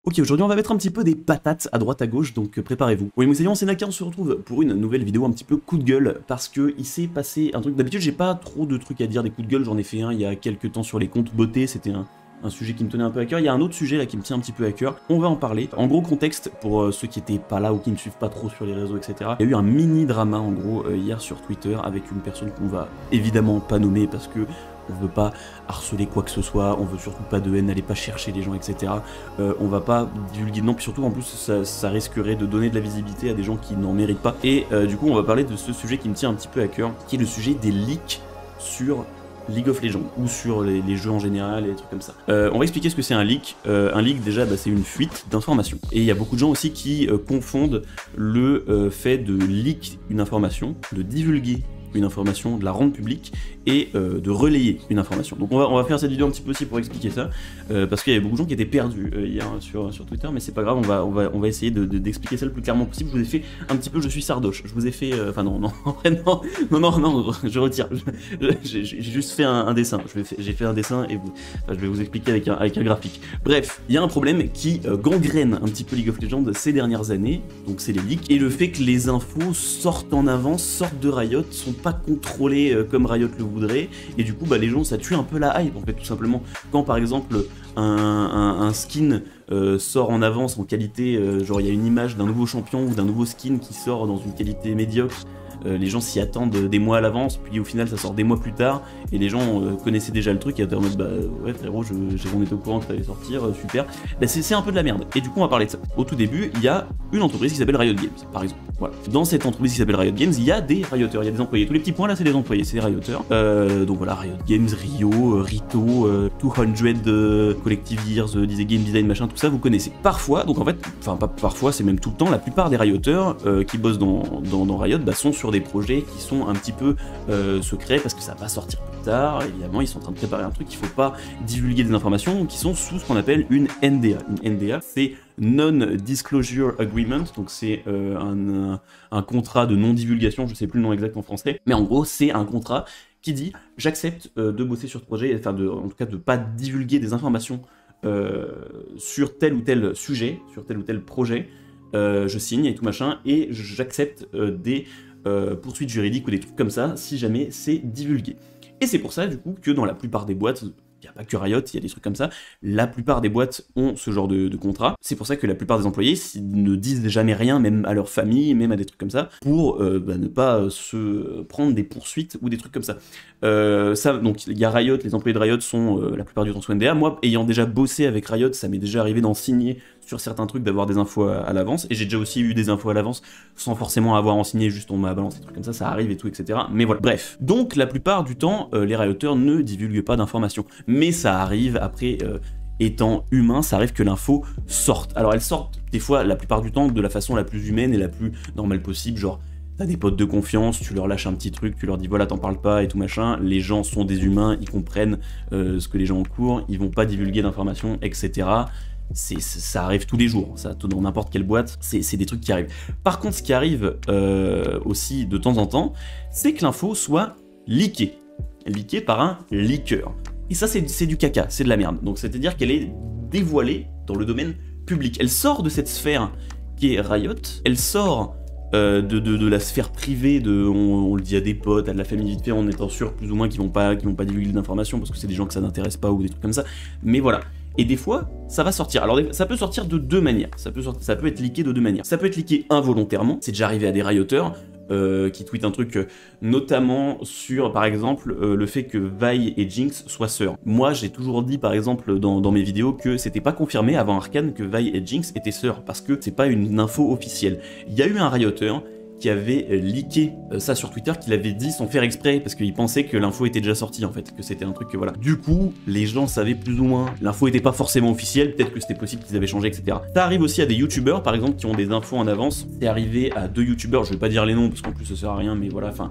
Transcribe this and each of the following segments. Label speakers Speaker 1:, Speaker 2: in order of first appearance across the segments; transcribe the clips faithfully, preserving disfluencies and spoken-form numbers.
Speaker 1: Ok, aujourd'hui on va mettre un petit peu des patates à droite à gauche, donc préparez-vous. Oui, Moussaillon, c'est Naka, on se retrouve pour une nouvelle vidéo un petit peu coup de gueule, parce que il s'est passé un truc. D'habitude, j'ai pas trop de trucs à dire des coups de gueule, j'en ai fait un il y a quelques temps sur les comptes beauté, c'était un, un sujet qui me tenait un peu à cœur. Il y a un autre sujet là qui me tient un petit peu à cœur, on va en parler. En gros, contexte, pour euh, ceux qui étaient pas là ou qui ne suivent pas trop sur les réseaux, et cetera. Il y a eu un mini drama en gros euh, hier sur Twitter avec une personne qu'on va évidemment pas nommer parce que on veut pas harceler quoi que ce soit, on veut surtout pas de haine, n'allez pas chercher les gens, et cetera. Euh, on va pas divulguer de nom, puis surtout en plus ça, ça risquerait de donner de la visibilité à des gens qui n'en méritent pas. Et euh, du coup on va parler de ce sujet qui me tient un petit peu à cœur, qui est le sujet des leaks sur League of Legends, ou sur les, les jeux en général et des trucs comme ça. Euh, on va expliquer ce que c'est un leak. Euh, un leak déjà bah, c'est une fuite d'informations. Et il y a beaucoup de gens aussi qui euh, confondent le euh, fait de leak une information, de divulguer une information, de la rendre publique et euh, de relayer une information. Donc on va, on va faire cette vidéo un petit peu aussi pour expliquer ça, euh, parce qu'il y avait beaucoup de gens qui étaient perdus euh, hier sur, sur Twitter, mais c'est pas grave, on va, on va, on va essayer de, de, d'expliquer ça le plus clairement possible. Je vous ai fait un petit peu, je suis sardoche, je vous ai fait, enfin euh, non, non, en vrai non, non, non, non, je retire, j'ai juste fait un, un dessin, j'ai fait un dessin et vous, enfin, je vais vous expliquer avec un, avec un graphique. Bref, il y a un problème qui euh, gangrène un petit peu League of Legends ces dernières années, donc c'est les leaks, et le fait que les infos sortent en avance, sortent de Riot, sont pas contrôlés euh, comme Riot le voudrait, et du coup bah les gens ça tue un peu la hype en fait tout simplement. Quand par exemple un, un, un skin euh, sort en avance en qualité, euh, genre il y a une image d'un nouveau champion ou d'un nouveau skin qui sort dans une qualité médiocre, euh, les gens s'y attendent des mois à l'avance, puis au final ça sort des mois plus tard, et les gens euh, connaissaient déjà le truc et étaient en mode bah ouais frérot, je, je, on était au courant que ça allait sortir, euh, super. Bah c'est un peu de la merde, et du coup on va parler de ça. Au tout début, il y a une entreprise qui s'appelle Riot Games, par exemple. Voilà. Dans cette entreprise qui s'appelle Riot Games, il y a des rioteurs, il y a des employés. Tous les petits points là, c'est des employés, c'est des rioteurs. Euh, donc voilà, Riot Games, Rio, euh, Rito, euh, deux cents euh, Collective Years, euh, disait Game Design, machin, tout ça, vous connaissez. Parfois, donc en fait, enfin pas parfois, c'est même tout le temps, la plupart des rioteurs euh, qui bossent dans, dans, dans Riot bah, sont sur des projets qui sont un petit peu euh, secrets parce que ça va sortir plus tard. Évidemment, ils sont en train de préparer un truc, il faut pas divulguer des informations qui sont sous ce qu'on appelle une N D A. Une N D A, c'est Non-Disclosure Agreement, donc c'est euh, un, un contrat de non-divulgation, je sais plus le nom exact en français, mais en gros c'est un contrat qui dit j'accepte euh, de bosser sur ce projet, enfin de, en tout cas de pas divulguer des informations euh, sur tel ou tel sujet, sur tel ou tel projet, euh, je signe et tout machin, et j'accepte euh, des euh, poursuites juridiques ou des trucs comme ça si jamais c'est divulgué. Et c'est pour ça du coup que dans la plupart des boîtes, il n'y a pas que Riot, il y a des trucs comme ça, la plupart des boîtes ont ce genre de, de contrat. C'est pour ça que la plupart des employés ne disent jamais rien, même à leur famille, même à des trucs comme ça, pour euh, bah, ne pas se prendre des poursuites ou des trucs comme ça. Euh, ça donc il y a Riot, les employés de Riot sont euh, la plupart du temps sous N D A. Moi, ayant déjà bossé avec Riot, ça m'est déjà arrivé d'en signer sur certains trucs, d'avoir des infos à, à l'avance, et j'ai déjà aussi eu des infos à l'avance sans forcément avoir en signé, juste on m'a balancé des trucs comme ça, ça arrive et tout, et cetera. Mais voilà, bref. Donc la plupart du temps, euh, les rioteurs ne divulguent pas d'informations, mais ça arrive après. Euh, étant humain, ça arrive que l'info sorte. Alors elle sort des fois, la plupart du temps, de la façon la plus humaine et la plus normale possible, genre t'as des potes de confiance, tu leur lâches un petit truc, tu leur dis voilà t'en parles pas et tout machin, les gens sont des humains, ils comprennent euh, ce que les gens ont cours, ils vont pas divulguer d'informations, et cetera. C'est, ça arrive tous les jours, ça, dans n'importe quelle boîte, c'est des trucs qui arrivent. Par contre, ce qui arrive euh, aussi de temps en temps, c'est que l'info soit leakée. Leakée par un leaker. Et ça, c'est du caca, c'est de la merde. Donc, c'est-à-dire qu'elle est dévoilée dans le domaine public. Elle sort de cette sphère qui est Riot, elle sort euh, de, de, de la sphère privée, de, on, on le dit à des potes, à de la famille vite fait, en étant sûr plus ou moins qu'ils vont pas, qu'ils vont pas divulguer d'informations parce que c'est des gens que ça n'intéresse pas ou des trucs comme ça. Mais voilà. Et des fois, ça va sortir. Alors, ça peut sortir de deux manières. Ça peut, sortir, ça peut être leaké de deux manières. Ça peut être leaké involontairement. C'est déjà arrivé à des rioteurs euh, qui tweetent un truc, euh, notamment sur, par exemple, euh, le fait que Vi et Jinx soient sœurs. Moi, j'ai toujours dit, par exemple, dans, dans mes vidéos, que c'était pas confirmé avant Arcane que Vi et Jinx étaient sœurs, parce que c'est pas une info officielle. Il y a eu un rioteur qui avait leaké ça sur Twitter, qu'il avait dit sans faire exprès, parce qu'il pensait que l'info était déjà sortie en fait, que c'était un truc que voilà. Du coup, les gens savaient plus ou moins, l'info était pas forcément officielle, peut-être que c'était possible qu'ils avaient changé, et cetera. Ça arrive aussi à des youtubeurs, par exemple, qui ont des infos en avance. C'est arrivé à deux youtubeurs, je vais pas dire les noms, parce qu'en plus ça sert à rien, mais voilà, enfin,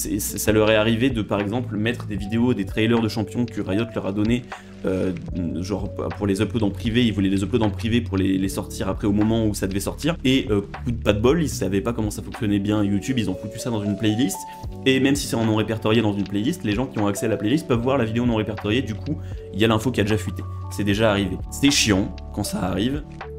Speaker 1: ça leur est arrivé de, par exemple, mettre des vidéos, des trailers de champions que Riot leur a donné, euh, genre pour les uploads en privé, ils voulaient les uploads en privé pour les, les sortir après au moment où ça devait sortir, et euh, coup de pas de bol, ils savaient pas comment ça fonctionnait bien YouTube, ils ont foutu ça dans une playlist, et même si c'est en non répertorié dans une playlist, les gens qui ont accès à la playlist peuvent voir la vidéo non répertoriée, du coup, il y a l'info qui a déjà fuité. C'est déjà arrivé. C'est chiant quand ça arrive,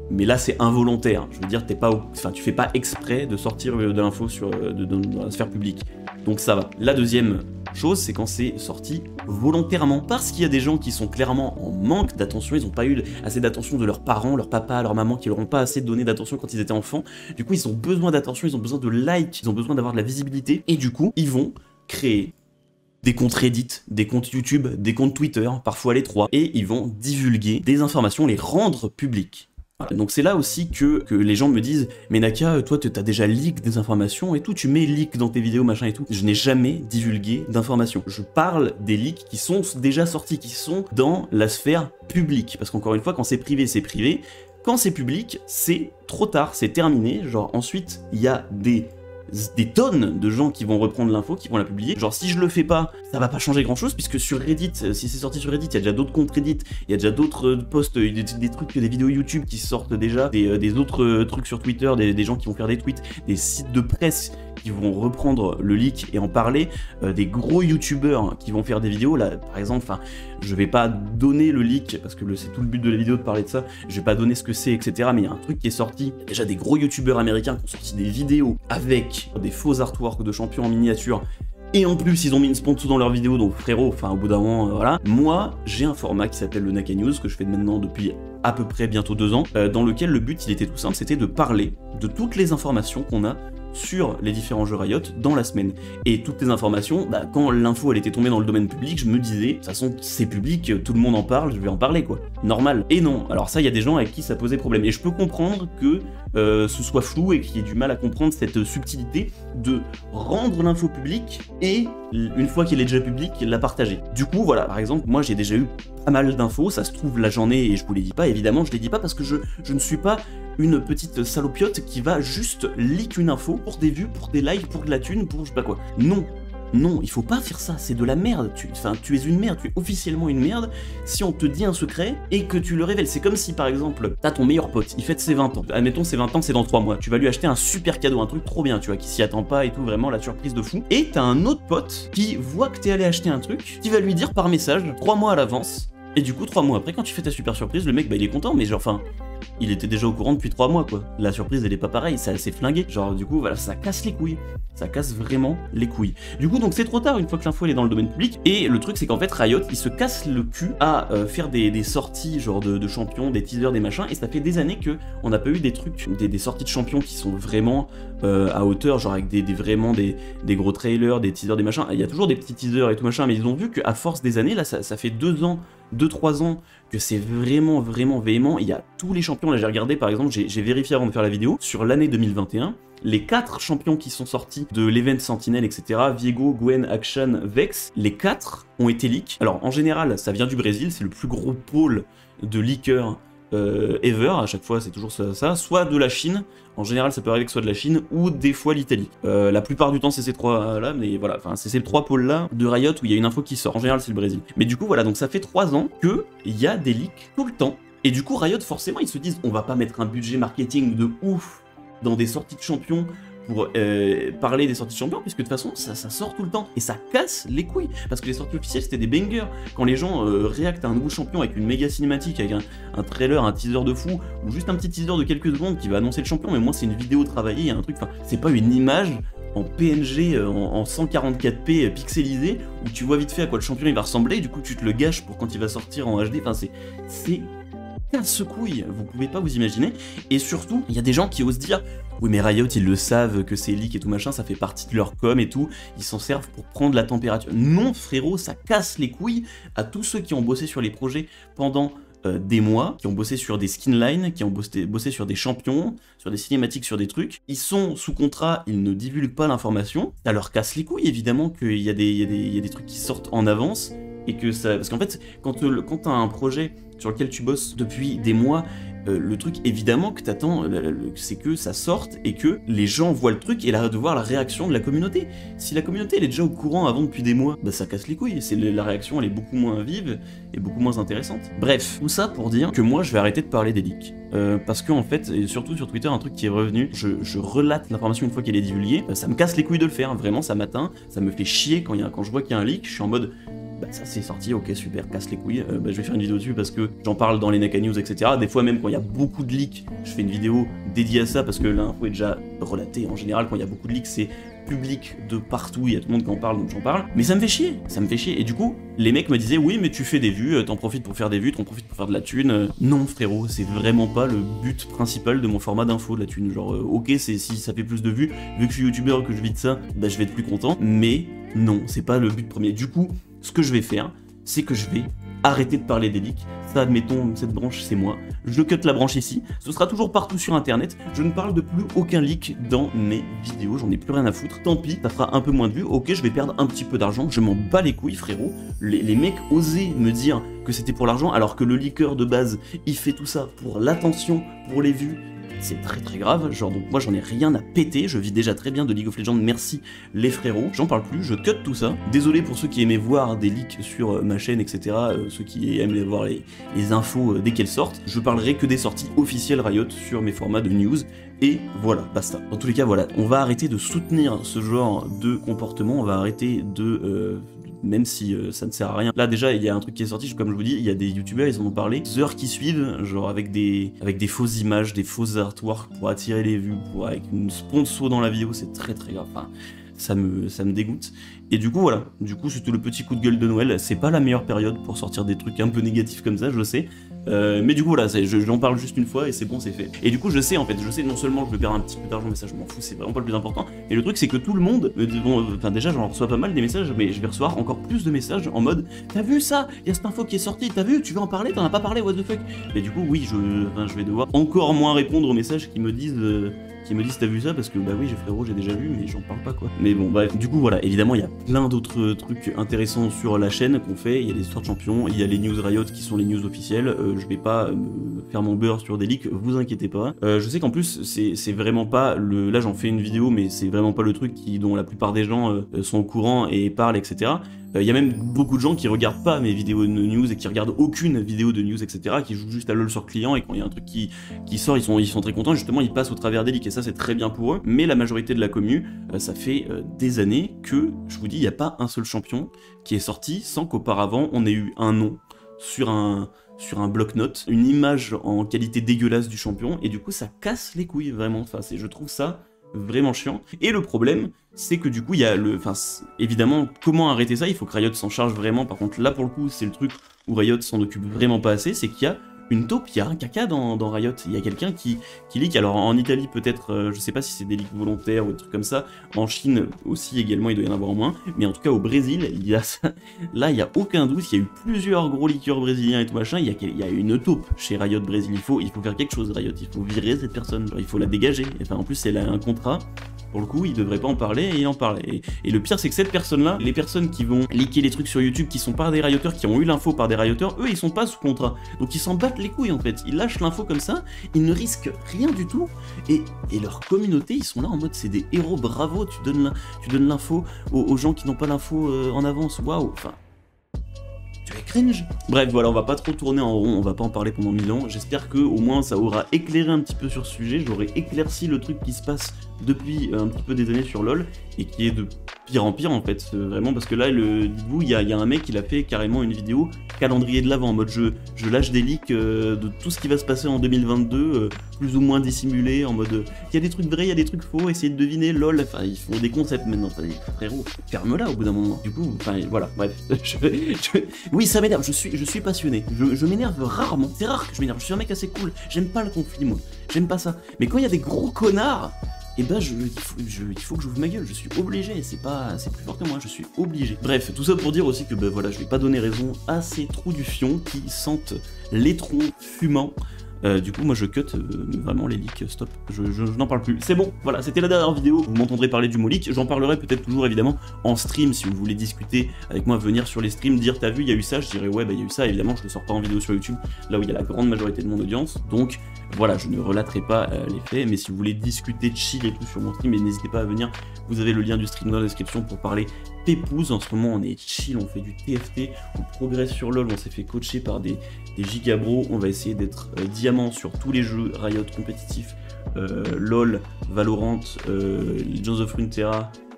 Speaker 1: Mais là, c'est involontaire. Je veux dire, t'es pas, au... enfin, tu fais pas exprès de sortir de l'info sur de, de, dans la sphère publique. Donc ça va. La deuxième chose, c'est quand c'est sorti volontairement. Parce qu'il y a des gens qui sont clairement en manque d'attention, ils n'ont pas eu assez d'attention de leurs parents, leur papa, leur maman, qui leur ont pas assez donné d'attention quand ils étaient enfants. Du coup, ils ont besoin d'attention, ils ont besoin de likes, ils ont besoin d'avoir de la visibilité. Et du coup, ils vont créer des comptes Reddit, des comptes YouTube, des comptes Twitter, parfois les trois, et ils vont divulguer des informations, les rendre publiques. Voilà. Donc c'est là aussi que, que les gens me disent « Mais Naka, toi t'as déjà leak des informations et tout, tu mets leak dans tes vidéos, machin et tout. » Je n'ai jamais divulgué d'informations. Je parle des leaks qui sont déjà sortis, qui sont dans la sphère publique. Parce qu'encore une fois, quand c'est privé, c'est privé. Quand c'est public, c'est trop tard, c'est terminé. Genre ensuite, il y a des... des tonnes de gens qui vont reprendre l'info, qui vont la publier. Genre si je le fais pas, ça va pas changer grand chose, puisque sur Reddit, si c'est sorti sur Reddit, il y a déjà d'autres comptes Reddit, il y a déjà d'autres posts, des, des trucs, des vidéos YouTube qui sortent déjà, des, des autres trucs sur Twitter, des, des gens qui vont faire des tweets, des sites de presse qui vont reprendre le leak et en parler, euh, des gros youtubeurs qui vont faire des vidéos, là par exemple, enfin, je vais pas donner le leak, parce que c'est tout le but de la vidéo de parler de ça, je vais pas donner ce que c'est, et cetera, mais il y a un truc qui est sorti, déjà des gros youtubeurs américains qui ont sorti des vidéos avec des faux artworks de champions en miniature, et en plus ils ont mis une sponsor dans leur vidéo, donc frérot, enfin au bout d'un moment, euh, voilà. Moi, j'ai un format qui s'appelle le Naka News, que je fais maintenant depuis à peu près bientôt deux ans, euh, dans lequel le but il était tout simple, c'était de parler de toutes les informations qu'on a sur les différents jeux Riot dans la semaine. Et toutes les informations, bah, quand l'info elle était tombée dans le domaine public, je me disais, de toute façon c'est public, tout le monde en parle, je vais en parler quoi. Normal. Et non, alors ça il y a des gens avec qui ça posait problème. Et je peux comprendre que euh, ce soit flou et qu'il y ait du mal à comprendre cette subtilité de rendre l'info publique et, une fois qu'elle est déjà publique, la partager. Du coup voilà, par exemple, moi j'ai déjà eu pas mal d'infos, ça se trouve là j'en ai et je vous les dis pas, évidemment je les dis pas parce que je, je ne suis pas une petite salopiote qui va juste leak une info pour des vues, pour des likes, pour de la thune, pour je sais pas quoi. Non, non, il faut pas faire ça, c'est de la merde. Tu, enfin, tu es une merde, tu es officiellement une merde si on te dit un secret et que tu le révèles. C'est comme si par exemple, t'as ton meilleur pote, il fête ses vingt ans. Admettons ses vingt ans, c'est dans trois mois. Tu vas lui acheter un super cadeau, un truc trop bien, tu vois, qui s'y attend pas et tout, vraiment la surprise de fou. Et t'as un autre pote qui voit que t'es allé acheter un truc, qui va lui dire par message, trois mois à l'avance. Et du coup, trois mois après, quand tu fais ta super surprise, le mec, bah il est content, mais genre, enfin, il était déjà au courant depuis trois mois, quoi. La surprise, elle est pas pareille, ça s'est flingué. Genre, du coup, voilà, ça casse les couilles. Ça casse vraiment les couilles. Du coup, donc c'est trop tard une fois que l'info elle est dans le domaine public. Et le truc, c'est qu'en fait, Riot, il se casse le cul à euh, faire des, des sorties, genre de, de champions, des teasers, des machins. Et ça fait des années que on n'a pas eu des trucs, des, des sorties de champions qui sont vraiment euh, à hauteur, genre avec des, des vraiment des, des gros trailers, des teasers, des machins. Il y a toujours des petits teasers et tout machin, mais ils ont vu qu'à force des années, là, ça, ça fait deux ans, deux trois ans que c'est vraiment, vraiment véhément. Il y a tous les champions, là j'ai regardé par exemple, j'ai vérifié avant de faire la vidéo, sur l'année deux mille vingt et un, les quatre champions qui sont sortis de l'event Sentinel, et cetera, Viego, Gwen, Akshan, Vex, les quatre ont été leaks. Alors en général, ça vient du Brésil, c'est le plus gros pôle de leakers euh, ever, à chaque fois c'est toujours ça, ça, soit de la Chine, en général ça peut arriver que ce soit de la Chine, ou des fois l'Italie. Euh, la plupart du temps c'est ces trois là, mais voilà, enfin c'est ces trois pôles là de Riot où il y a une info qui sort, en général c'est le Brésil. Mais du coup voilà, donc ça fait trois ans que il y a des leaks tout le temps, et du coup Riot forcément ils se disent on va pas mettre un budget marketing de ouf dans des sorties de champions pour euh, parler des sorties de champions, puisque de toute façon ça, ça sort tout le temps et ça casse les couilles, parce que les sorties officielles c'était des bangers. Quand les gens euh, réactent à un nouveau champion avec une méga cinématique, avec un, un trailer, un teaser de fou, ou juste un petit teaser de quelques secondes qui va annoncer le champion, mais moi c'est une vidéo travaillée, un truc, enfin c'est pas une image en P N G, euh, en, en cent quarante-quatre p euh, pixelisé, où tu vois vite fait à quoi le champion il va ressembler, et du coup tu te le gâches pour quand il va sortir en H D, enfin c'est... c'est casse-couille, vous pouvez pas vous imaginer. Et surtout, il y a des gens qui osent dire oui mais Riot ils le savent que c'est leak et tout machin, ça fait partie de leur com et tout, ils s'en servent pour prendre la température. Non frérot, ça casse les couilles à tous ceux qui ont bossé sur les projets pendant euh, des mois, qui ont bossé sur des skinlines, qui ont bossé, bossé sur des champions, sur des cinématiques, sur des trucs. Ils sont sous contrat, ils ne divulguent pas l'information, ça leur casse les couilles évidemment qu'il y a des, il y a des, il y a des trucs qui sortent en avance. Et que ça... Parce qu'en fait, quand, euh, quand t'as un projet sur lequel tu bosses depuis des mois, euh, le truc évidemment que t'attends, euh, c'est que ça sorte et que les gens voient le truc et là de voir la réaction de la communauté. Si la communauté elle est déjà au courant avant depuis des mois, bah ça casse les couilles. C'est la réaction elle est beaucoup moins vive et beaucoup moins intéressante. Bref, tout ça pour dire que moi je vais arrêter de parler des leaks. Euh, parce qu'en fait, et surtout sur Twitter, un truc qui est revenu, je, je relate l'information une fois qu'elle est divulguée, euh, ça me casse les couilles de le faire, vraiment ça m'atteint, ça me fait chier quand, y a, quand je vois qu'il y a un leak, je suis en mode... bah ça c'est sorti, ok super, casse les couilles, euh, bah, je vais faire une vidéo dessus parce que j'en parle dans les Naka News, et cetera. Des fois même quand il y a beaucoup de leaks, je fais une vidéo dédiée à ça parce que l'info est déjà relatée. En général, quand il y a beaucoup de leaks, c'est public de partout, il y a tout le monde qui en parle, donc j'en parle. Mais ça me fait chier, ça me fait chier. Et du coup, les mecs me disaient, oui, mais tu fais des vues, t'en profites pour faire des vues, t'en profites pour faire de la thune. Non, frérot, c'est vraiment pas le but principal de mon format d'info, de la thune. Genre, euh, ok, c'est si ça fait plus de vues, vu que je suis youtubeur, que je vis de ça, bah je vais être plus content. Mais non, c'est pas le but premier. Du coup, ce que je vais faire, c'est que je vais arrêter de parler des leaks. Ça, admettons, cette branche, c'est moi. Je cut la branche ici. Ce sera toujours partout sur Internet. Je ne parle de plus aucun leak dans mes vidéos. J'en ai plus rien à foutre. Tant pis, ça fera un peu moins de vues. Ok, je vais perdre un petit peu d'argent. Je m'en bats les couilles, frérot. Les, les mecs osaient me dire que c'était pour l'argent, alors que le leaker de base, il fait tout ça pour l'attention, pour les vues. C'est très très grave, genre donc moi j'en ai rien à péter, je vis déjà très bien de League of Legends, merci les frérots, j'en parle plus, je cut tout ça. Désolé pour ceux qui aimaient voir des leaks sur euh, ma chaîne, et cetera, euh, ceux qui aiment voir les, les infos euh, dès qu'elles sortent, je parlerai que des sorties officielles Riot sur mes formats de news, et voilà, basta. Dans tous les cas, voilà, on va arrêter de soutenir ce genre de comportement, on va arrêter de... Euh, même si euh, ça ne sert à rien. Là déjà il y a un truc qui est sorti, comme je vous dis, il y a des youtubeurs, ils en ont parlé, des heures qui suivent, genre avec des avec des fausses images, des fausses artworks pour attirer les vues, pour avec une sponsor dans la vidéo, c'est très très grave. Enfin, ça me ça me dégoûte. Et du coup voilà, du coup c'était le petit coup de gueule de Noël, c'est pas la meilleure période pour sortir des trucs un peu négatifs comme ça, je sais. Euh, mais du coup voilà, j'en parle juste une fois et c'est bon, c'est fait. Et du coup je sais en fait, je sais non seulement je vais perdre un petit peu d'argent, mais ça je m'en fous, c'est vraiment pas le plus important. Et le truc c'est que tout le monde, euh, bon, enfin déjà j'en reçois pas mal des messages, mais je vais recevoir encore plus de messages en mode t'as vu ça, il y a cette info qui est sortie, t'as vu, tu veux en parler, t'en as pas parlé, what the fuck. Mais du coup oui, je, enfin, je vais devoir encore moins répondre aux messages qui me disent... Euh, qui me disent t'as vu ça, parce que bah oui j'ai frérot j'ai déjà vu mais j'en parle pas quoi. Mais bon bref, du coup voilà, évidemment il y a plein d'autres trucs intéressants sur la chaîne qu'on fait, il y a des histoires de champions, il y a les news Riot qui sont les news officielles, euh, je vais pas me faire mon beurre sur des leaks, vous inquiétez pas. Euh, je sais qu'en plus c'est vraiment pas le... Là j'en fais une vidéo mais c'est vraiment pas le truc qui, dont la plupart des gens euh, sont au courant et parlent, et cetera. Il euh, y a même beaucoup de gens qui regardent pas mes vidéos de news et qui regardent aucune vidéo de news, et cetera, qui jouent juste à LoL sur client, et quand il y a un truc qui, qui sort, ils sont, ils sont très contents, justement ils passent au travers des leaks, et ça c'est très bien pour eux. Mais la majorité de la commu, euh, ça fait euh, des années que, je vous dis, il n'y a pas un seul champion qui est sorti sans qu'auparavant on ait eu un nom sur un... sur un bloc-notes, une image en qualité dégueulasse du champion, et du coup ça casse les couilles vraiment, enfin je trouve ça vraiment chiant. Et le problème, c'est que du coup il y a le... Enfin évidemment, comment arrêter ça? Il faut que Riot s'en charge vraiment. Par contre là pour le coup c'est le truc où Riot s'en occupe vraiment pas assez, c'est qu'il y a une taupe, il y a un caca dans, dans Riot, il y a quelqu'un qui, qui leak, alors en Italie peut-être, euh, je sais pas si c'est des leaks volontaires ou des trucs comme ça, en Chine aussi également il doit y en avoir moins, mais en tout cas au Brésil, il y a ça, là il y a aucun doute, il y a eu plusieurs gros leakers brésiliens et tout machin, il y a, il y a une taupe chez Riot Brésil, il faut, il faut faire quelque chose Riot, il faut virer cette personne, genre, il faut la dégager, enfin en plus elle a un contrat, pour le coup il devrait pas en parler et il en parle, et, et le pire c'est que cette personne là, les personnes qui vont leaker les trucs sur YouTube qui sont par des Rioteurs, qui ont eu l'info par des Rioteurs, eux ils sont pas sous contrat, donc ils s'en battent les couilles en fait, ils lâchent l'info comme ça, ils ne risquent rien du tout, et, et leur communauté, ils sont là en mode c'est des héros, bravo, tu donnes l'info aux, aux gens qui n'ont pas l'info euh, en avance, waouh, enfin... Tu es cringe. Bref, voilà, on va pas trop tourner en rond, on va pas en parler pendant mille ans, j'espère que au moins ça aura éclairé un petit peu sur ce sujet, j'aurai éclairci le truc qui se passe depuis un petit peu des années sur LoL, et qui est de pire en pire en fait, vraiment, parce que là, dites-vous, il y, y a un mec, il a fait carrément une vidéo calendrier de l'avant, en mode je, je lâche des leaks euh, de tout ce qui va se passer en deux mille vingt-deux, euh, plus ou moins dissimulé, en mode il y a des trucs vrais, il y a des trucs faux, essayez de deviner, lol, enfin ils font des concepts maintenant, enfin, frérot, ferme-la au bout d'un moment. Du coup, enfin voilà, bref, je, je, oui ça m'énerve, je suis, je suis passionné, je, je m'énerve rarement, c'est rare que je m'énerve, je suis un mec assez cool, j'aime pas le conflit moi, j'aime pas ça, mais quand il y a des gros connards, et bah je, il, faut, je, il faut que j'ouvre ma gueule, je suis obligé, c'est pas, c'est plus fort que moi, je suis obligé. Bref, tout ça pour dire aussi que bah voilà, je vais pas donner raison à ces trous du fion qui sentent l'étron fumant. Euh, du coup, moi je cut euh, vraiment les leaks, stop, je, je, je n'en parle plus. C'est bon, voilà, c'était la dernière vidéo, vous m'entendrez parler du mot leak, j'en parlerai peut-être toujours évidemment en stream, si vous voulez discuter avec moi, venir sur les streams, dire t'as vu, il y a eu ça, je dirais ouais, bah il y a eu ça, évidemment, je le sors pas en vidéo sur YouTube, là où il y a la grande majorité de mon audience, donc voilà, je ne relaterai pas euh, les faits, mais si vous voulez discuter, chill et tout sur mon stream, n'hésitez pas à venir, vous avez le lien du stream dans la description pour parler pépouze. En ce moment on est chill, on fait du T F T, on progresse sur LoL, on s'est fait coacher par des, des gigabros, on va essayer d'être euh, diamant sur tous les jeux Riot compétitifs, euh, LoL, Valorant, euh, Legends of Runeterra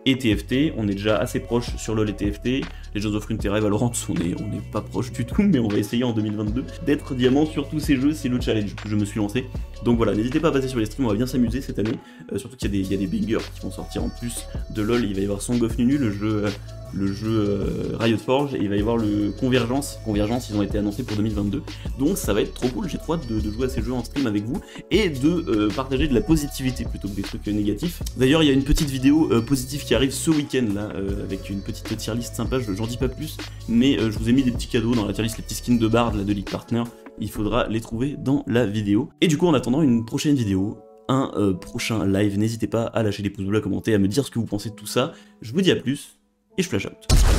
Speaker 1: et T F T. On est déjà assez proche sur LoL et T F T. Legends of Runeterra et Valorant, on est, on est pas proche du tout, mais on va essayer en deux mille vingt-deux d'être diamant sur tous ces jeux, c'est le challenge que je me suis lancé. Donc voilà, n'hésitez pas à passer sur les streams, on va bien s'amuser cette année, euh, surtout qu'il y, y a des bangers qui vont sortir en plus de LoL. Il va y avoir Song of Nunu, le jeu... Euh, le jeu euh, Riot Forge, et il va y avoir le Convergence. Convergence, ils ont été annoncés pour deux mille vingt-deux, donc ça va être trop cool. J'ai trop hâte de, de jouer à ces jeux en stream avec vous, et de euh, partager de la positivité plutôt que des trucs euh, négatifs. D'ailleurs, il y a une petite vidéo euh, positive qui arrive ce week-end, là, euh, avec une petite tier list sympa, j'en dis pas plus, mais euh, je vous ai mis des petits cadeaux dans la tier list, les petits skins de Bard, là, de League Partner, il faudra les trouver dans la vidéo. Et du coup, en attendant une prochaine vidéo, un euh, prochain live, n'hésitez pas à lâcher des pouces bleus, à commenter, à me dire ce que vous pensez de tout ça. Je vous dis à plus, et je flash out.